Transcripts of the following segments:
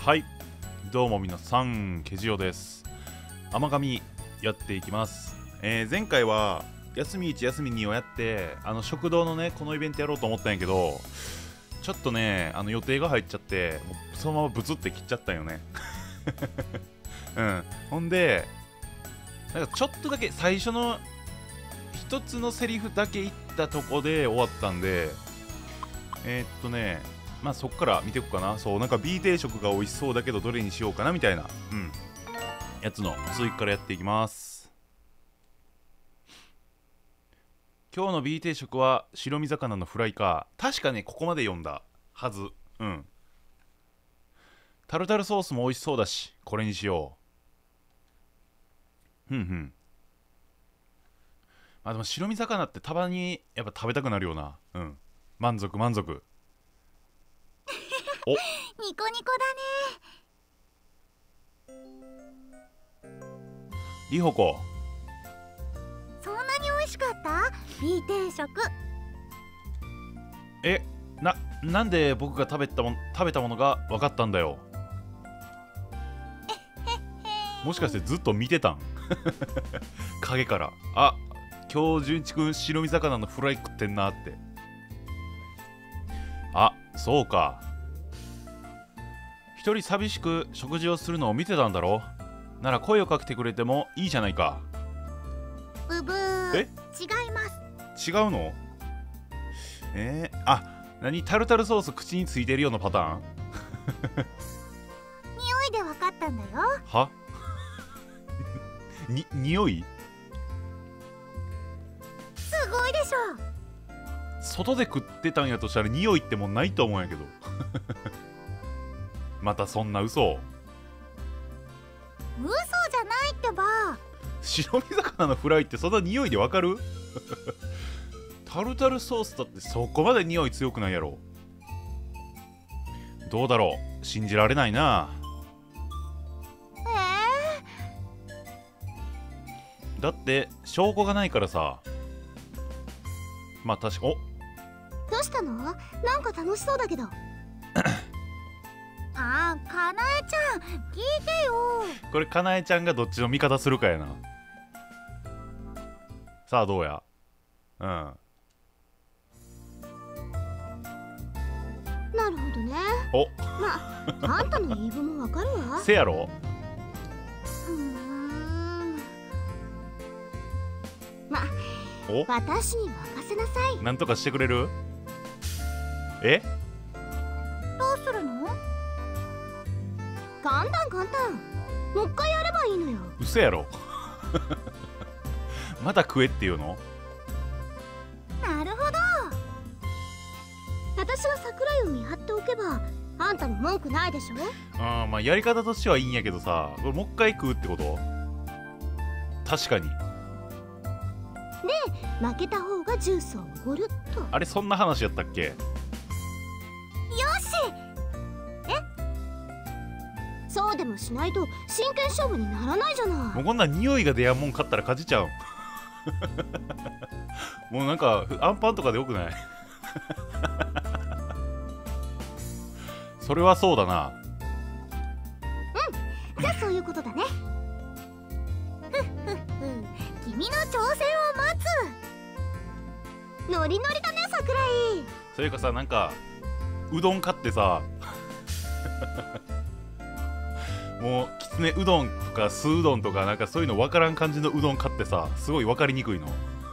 はい、どうも皆さん、ケジオです。甘噛やっていきます。前回は休み1休み2をやって食堂のねこのイベントやろうと思ったんやけど、ちょっとね予定が入っちゃってもうそのままブツって切っちゃったんよね。うん、ほんでなんかちょっとだけ最初の一つのセリフだけ言ったとこで終わったんで、まあそっから見ていくかな。そう、なんか B 定食が美味しそうだけどどれにしようかなみたいな、やつの続きからやっていきます。今日の B 定食は白身魚のフライか。確かねここまで読んだはず。タルタルソースも美味しそうだしこれにしよう。まあでも白身魚ってたまにやっぱ食べたくなるよな。満足。お、 ニコニコだね。 リホコ、 そんなに美味しかった B 定食。 なんで僕が食べたものが分かったんだよ。もしかしてずっと見てたん？影から。あ、今日純一くん白身魚のフライ食ってんなって。あ、そうか。一人寂しく食事をするのを見てたんだろ。なら声をかけてくれてもいいじゃないか。 ブブー。違います。 違うの？何タルタルソース口についてるようなパターン？ 匂いで分かったんだよ。 は？匂い？ すごいでしょ。 外で食ってたんやとしたら匂いってもうないと思うんやけど。またそんな嘘じゃないってば。 白身魚のフライってそんな匂いでわかる？タルタルソースだってそこまで匂い強くないやろ。どうだろう、信じられないな。だって証拠がないからさ。まあ確か。お、 どうしたの？なんか楽しそうだけど。かなえちゃん聞いてよ。 これかなえちゃんがどっちの味方するかやな。さあどうや。 なるほどね。 お、 まあんたの言い分もわかるわ。 せやろ。お、 私に任せなさい。 なんとかしてくれる？ どうするの？簡単。もう一回やればいいのよ。 嘘やろ。また食えっていうの？ なるほど。私が桜井を見張っておけばあんたも文句ないでしょ。 まあやり方としてはいいんやけどさ、これもう一回食うってこと？確かに。 で負けた方がジュースをおごると。 あれそんな話やったっけ？ よし。そうでもしないと真剣勝負にならないじゃない。 もうこんな匂いが出やんもん買ったら勝ちちゃう。もうなんかアンパンとかでよくない？それはそうだな。 じゃあそういうことだね。君の挑戦を待つ。ノリノリだね桜井。 それかさ、なんかうどん買ってさ、もうきつねうどんとか酢うどんとかなんかそういうの分からん感じのうどん買ってさ、すごい分かりにくいの。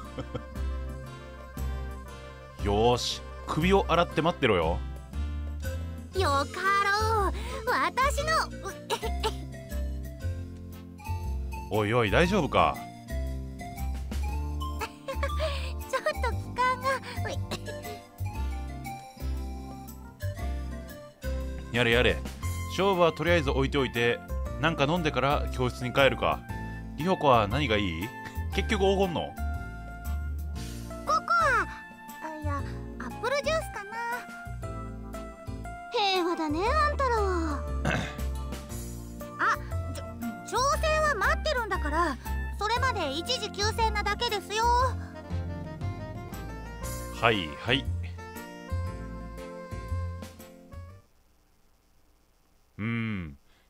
よーし、首を洗って待ってろよ。 よかろう。私のおいおい大丈夫か？ ちょっと期間がやれやれ、勝負はとりあえず置いておいて、なんか飲んでから教室に帰るか。リホコは何がいい？結局黄金の？ ココア、いやアップルジュースかな。平和だねあんたらは。調整は待ってるんだから、それまで一時休戦なだけですよ。 はいはい。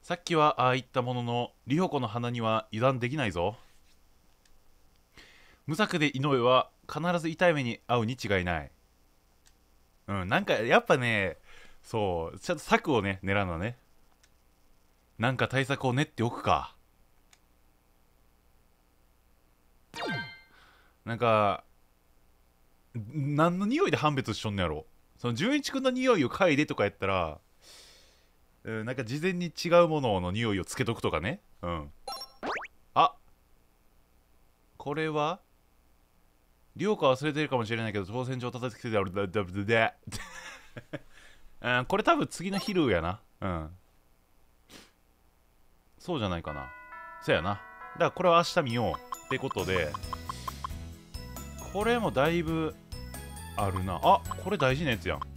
さっきはああ言ったもののリホコの鼻には油断できないぞ。無策で井上は必ず痛い目に遭うに違いない。なんかやっぱね、そうちょっと策をね狙うのね。なんか対策を練っておくか。なんか何の匂いで判別しとんのやろ。その純一くんの匂いを嗅いでとかやったら、なんか事前に違うものの匂いをつけとくとかね。あ、これはリオカ忘れてるかもしれないけど挑戦状叩きつけてあるだだだだこれ多分次のヒルやな。そうじゃないかな。そうやな。だからこれは明日見ようってことで、これもだいぶあるな。あ、これ大事なやつやん。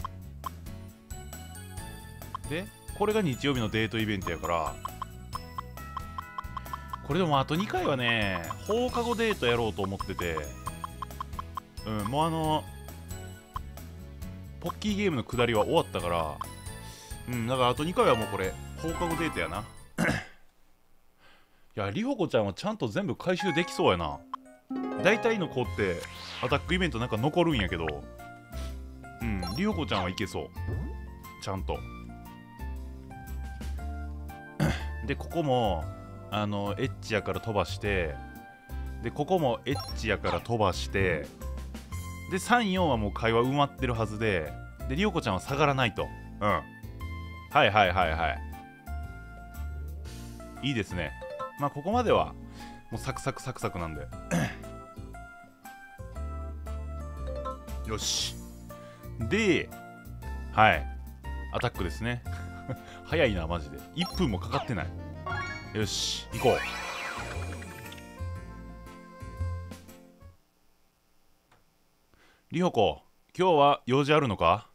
でこれが日曜日のデートイベントやから、これでもあと2回はね放課後デートやろうと思ってて、もうポッキーゲームの下りは終わったから、だからあと2回はもうこれ放課後デートやな。いや、リホコちゃんはちゃんと全部回収できそうやな。大体の子ってアタックイベントなんか残るんやけど、リホコちゃんはいけそう、ちゃんと。でここもエッチやから飛ばして、でここもエッチやから飛ばして、で34はもう会話埋まってるはずで、でリオコちゃんは下がらないと。はいはいはいはい、いいですね。まあここまではもうサクサクサクサクなんでよし。ではいアタックですね。早いなマジで、1分もかかってない。よし行こう。リホコ、今日は用事あるのか？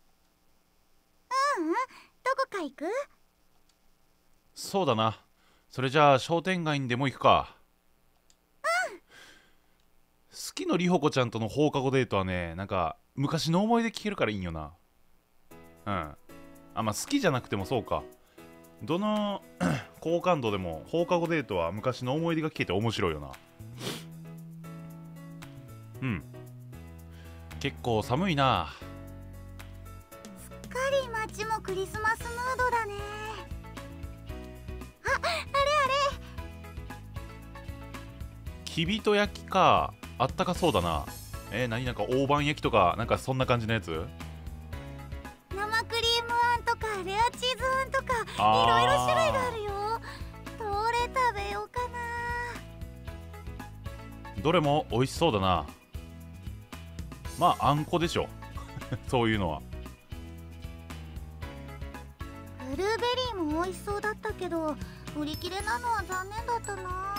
どこか行く？ そうだな。それじゃあ商店街にでも行くか。好きのリホコちゃんとの放課後デートはね、なんか昔の思い出聞けるからいいんよな。まあ好きじゃなくてもそうか。どの好感度でも放課後デートは昔の思い出が聞けて面白いよな。結構寒いな。 すっかり街もクリスマスムードだね。あれきびと焼きか。あったかそうだな。何なんか大判焼きとかなんかそんな感じのやつ？ 生クリームあんとかレアチーズあんとかいろいろ種類があるよ。どれ食べようかな。 どれも美味しそうだな。まああんこでしょ。そういうのは。 ブルーベリーも美味しそうだったけど売り切れなのは残念だったな。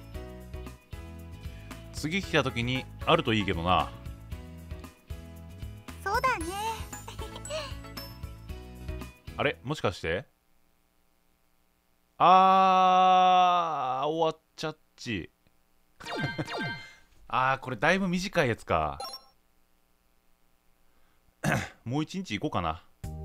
次来た時にあるといいけどな。 そうだね。 あれもしかして終わっちゃっち。これだいぶ短いやつか。もう一日行こうかな。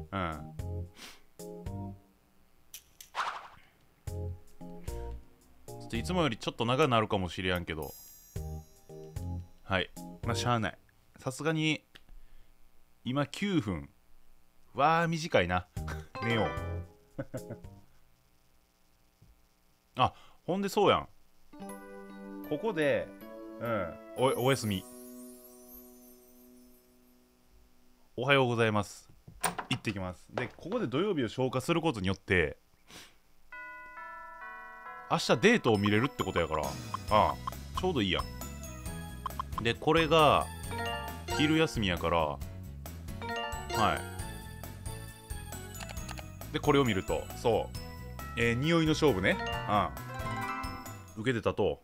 いつもよりちょっと長くなるかもしれんけど、はい、まあしゃあない。さすがに今9分。わあ短いな。寝よう。あ、ほんでそうやん。ここでおやすみ。おはようございます。行ってきます。でここで土曜日を消化することによって明日デートを見れるってことやから、ちょうどいいやん。でこれが昼休みやから、でこれを見るとそう、匂いの勝負ね。受けてたと。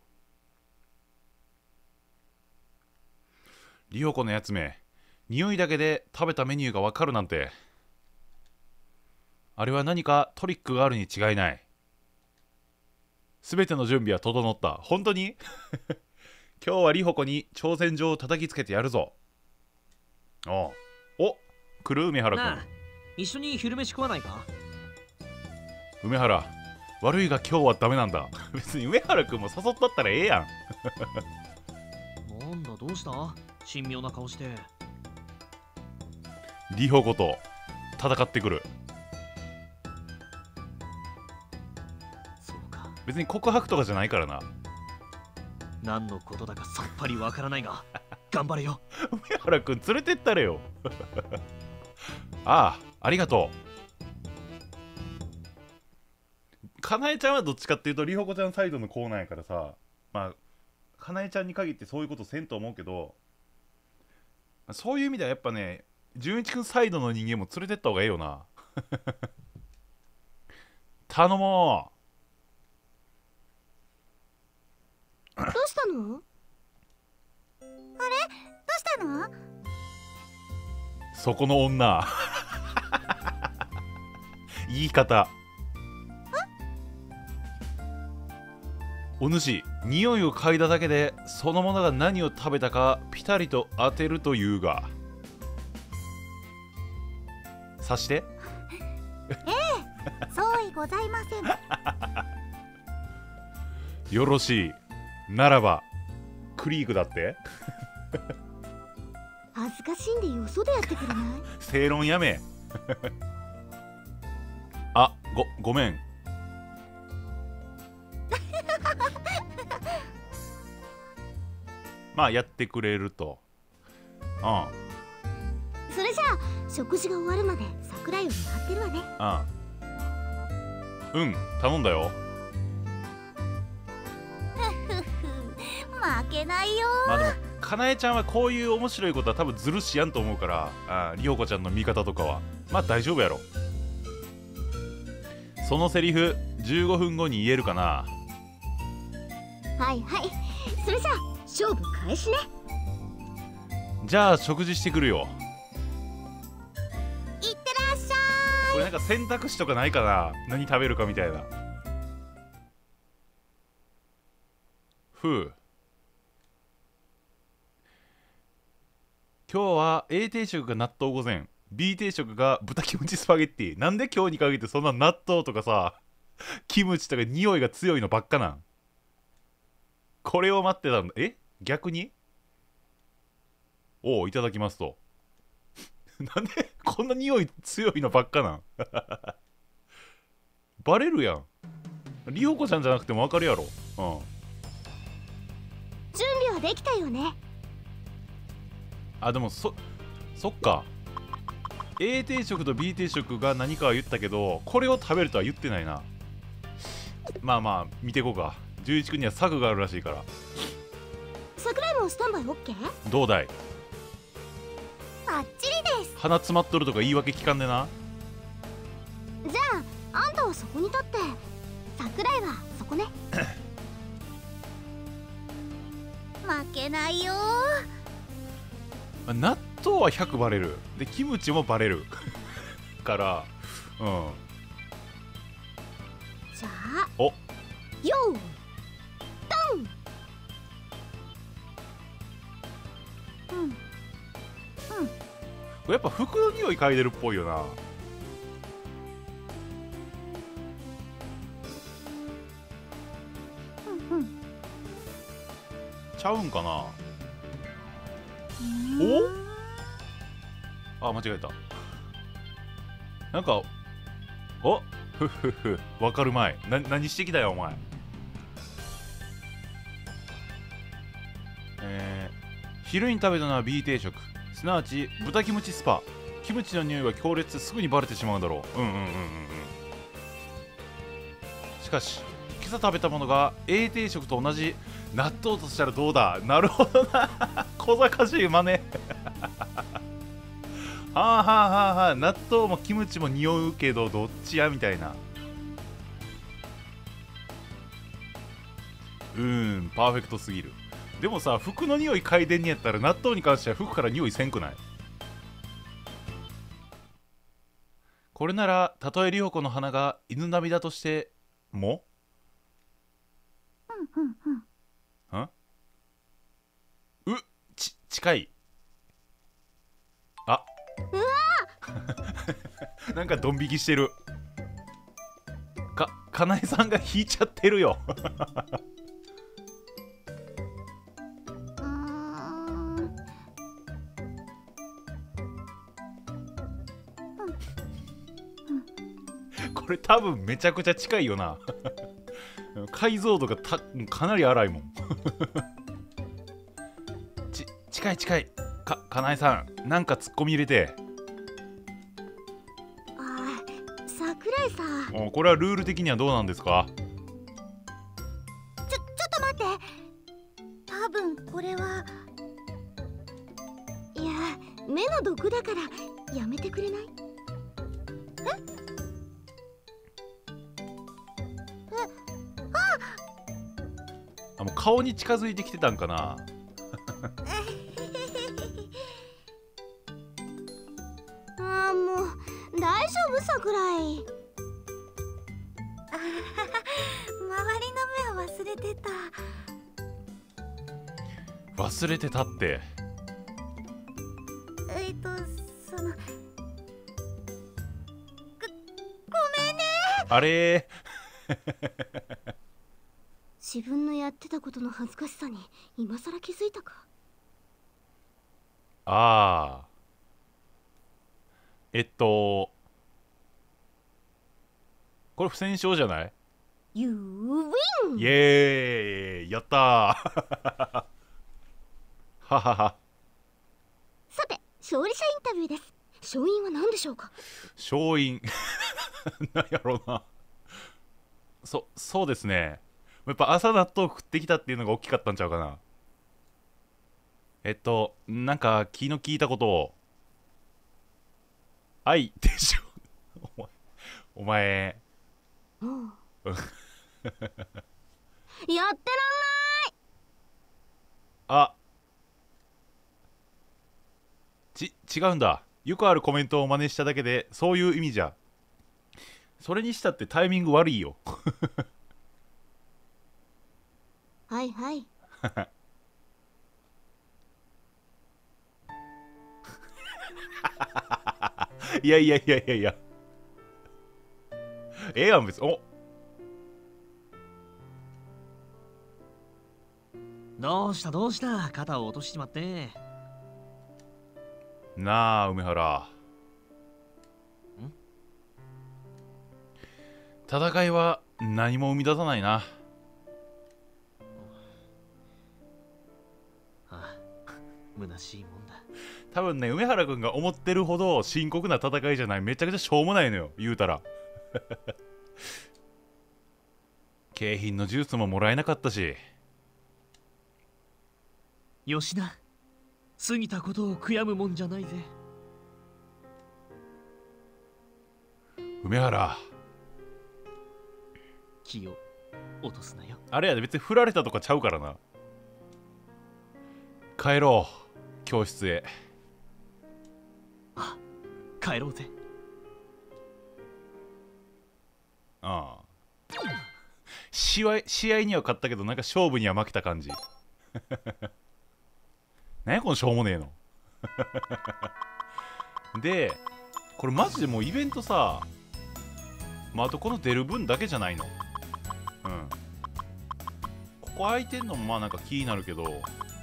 リオコのやつめ、匂いだけで食べたメニューがわかるなんて。あれは何かトリックがあるに違いない。すべての準備は整った。本当に？今日はリホコに挑戦状を叩きつけてやるぞ。お来る梅原君。 なあ、一緒に昼飯食わないか？ 梅原、 悪いが今日はダメなんだ。別に上原くんも誘ったったらええやん。なんだ、どうした？神妙な顔して。 リホコと戦ってくる。 そうか。 別に告白とかじゃないからな。 何のことだかさっぱりわからないが頑張れよ。 上原くん連れてったれよ。ああ、ありがとう。かなえちゃんはどっちかっていうとりほこちゃんサイドのコーナーやからさ、まあかなえちゃんに限ってそういうことせんと思うけど、そういう意味ではやっぱね、純一くんサイドの人間も連れてった方がええよな。頼もどうしたの？あれ？どうしたの？ そこの女。言い方。お主、匂いを嗅いだだけでそのものが何を食べたかピタリと当てるというが、察して。 ええ、相違ございません。 よろしいならばクリークだって。 恥ずかしいんでよそでやってくれない？ 正論やめ。あ、ごめん。まあやってくれると。 それじゃあ食事が終わるまで桜井を待ってるわね。 頼んだよ。 負けないよ。 まあでもかなえちゃんはこういう面白いことは多分ずるしやんと思うから、りほこちゃんの味方とかはまあ大丈夫やろ。そのセリフ15分後に言えるかな。 はいはい、それじゃあ勝負開始ね。 じゃあ食事してくるよ。 いってらっしゃい。 これなんか選択肢とかないかな、何食べるかみたいな。ふう。今日は A 定食が納豆御膳、 B 定食が豚キムチスパゲッティ。なんで今日に限ってそんな納豆とかさキムチとか匂いが強いのばっかなん？これを待ってたんだ。逆にいただきますと。なんでこんな匂い強いのばっかなんバレるやん。りほこちゃんじゃなくてもわかるやろ。 準備はできたよね。 あ、でもそっか。 A 定食と B 定食が何かは言ったけど、これを食べるとは言ってないな。まあまあ見ていこうか。11君には策があるらしいから。 桜井もスタンバイ OK？ どうだい？ バッチリです。 鼻詰まっとるとか言い訳聞かんでな。 じゃああんたはそこに立って桜井はそこね。負けないよ。 納豆は100バレるで、キムチもバレるからじゃあおよードン。 これやっぱ服の匂い嗅いでるっぽいよな。ちゃうんかな。あ、間違えた。なんかふっふっふ、わかるまい。何してきたよお前。昼に食べたのは B 定食、すなわち豚キムチスパ。キムチの匂いは強烈、すぐにバレてしまうだろう。しかし今朝食べたものが A 定食と同じ納豆としたらどうだ。なるほどな。小賢しい真似。はあはあはあはあ、納豆もキムチも匂うけどどっちやみたいな。パーフェクトすぎる。でもさ、服の匂い嗅いでんにやったら納豆に関しては服から匂いせんくない？これならたとえりほこの花が犬並みだとしても近い。あなんかドン引きしてる。 かなえさんが引いちゃってるよ。これ多分めちゃくちゃ近いよな。解像度がかなり荒いもん。近い近い。かなえさん、なんかツッコミ入れて。 桜井さん、 これはルール的にはどうなんですか？ ちょっと待って。多分これは、いや、目の毒だからやめてくれない？ もう顔に近づいてきてたんかな。 もう大丈夫桜井。周りの目を忘れてた。 忘れてたって。 そのごめんね。 あれ自分のやってたことの恥ずかしさに今さら気づいたか。 ああ、これ不戦勝じゃない？ You win! イエーイ、やったー。ははは。 さて、勝利者インタビューです。勝因は何でしょうか？ 勝因なんやろうな。そうですね。やっぱ朝納豆食ってきたっていうのが大きかったんちゃうかな。なんか気の利いたことを。愛でしょ。お前。 やってらんない。 あ、違うんだ。よくあるコメントを真似しただけでそういう意味じゃ。それにしたってタイミング悪いよ。 はいはい。 いやいやいやいやいや。ええやん別に。 どうした肩を落としちまって。 なあ梅原。戦いは何も生み出さないな。 虚しいもんだ。 多分ね、梅原君が思ってるほど深刻な戦いじゃない。めちゃくちゃしょうもないのよ、言うたら。景品のジュースももらえなかったし。 吉田、過ぎたことを悔やむもんじゃないぜ。 梅原、 気を落とすなよ。 あれやで、別に振られたとかちゃうからな。帰ろう、教室へ。 帰ろうぜ。 ああ。試合には勝ったけど、なんか勝負には負けた感じ。何やこのしょうもねえの。で、これマジでもうイベントさ、あとこの出る分だけじゃないの。ここ空いてんのもまあなんか気になるけど、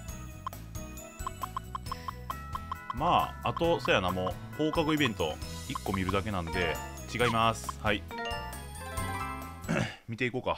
まああとそうやな、もう放課後イベント1個見るだけなんで。違います。はい。見ていこうか。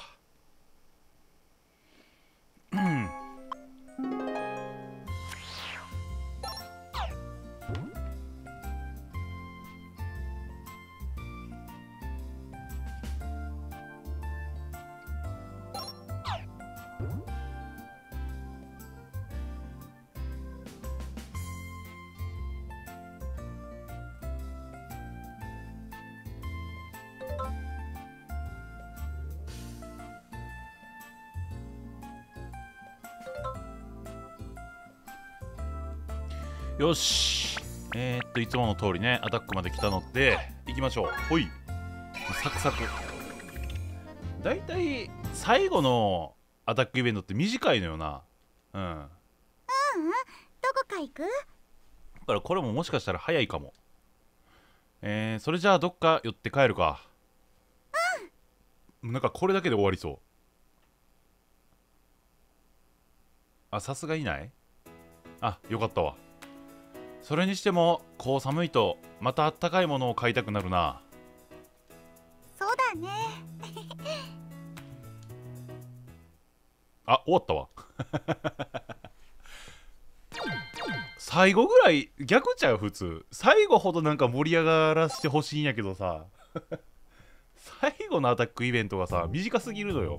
よし、いつもの通りね、アタックまで来たので行きましょう。ほい、サクサク。だいたい最後のアタックイベントって短いのよな。どこか行く？ だからこれももしかしたら早いかも。それじゃあどっか寄って帰るか。 なんかこれだけで終わりそう。あ、さすがいない。あ、よかったわ。それにしてもこう寒いとまたあったかいものを買いたくなるな。 そうだね。 あ、終わったわ。最後ぐらい逆ちゃう。普通最後ほどなんか盛り上がらせてほしいんやけどさ。最後のアタックイベントがさ短すぎるのよ。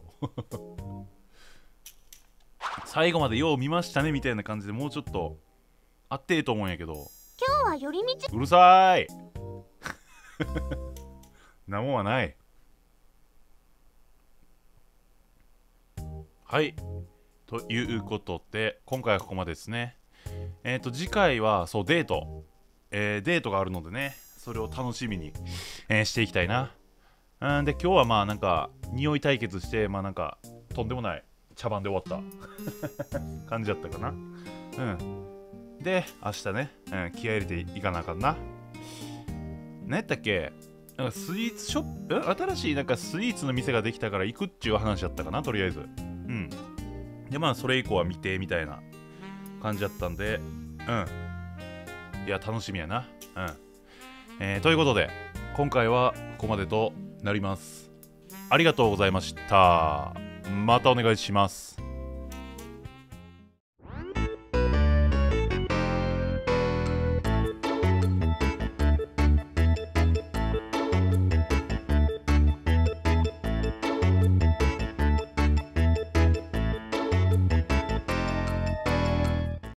最後までよう見ましたねみたいな感じでもうちょっとあってえと思うんやけど。 今日は寄り道。 うるさーい。なもんはない。はい、ということで今回はここまでですね。次回はそうデート、デートがあるのでね、それを楽しみに、していきたいな。で今日はまあなんか匂い対決して、まあなんかとんでもない茶番で終わった感じだったかな。で明日ね、気合入れていかなあかんな。何やったっけ、なんかスイーツショップ、新しいなんかスイーツの店ができたから行くっちゅう話だったかな、とりあえず。でまあそれ以降は未定みたいな感じだったんで、いや楽しみやな。ということで今回はここまでとなります。ありがとうございました。またお願いします。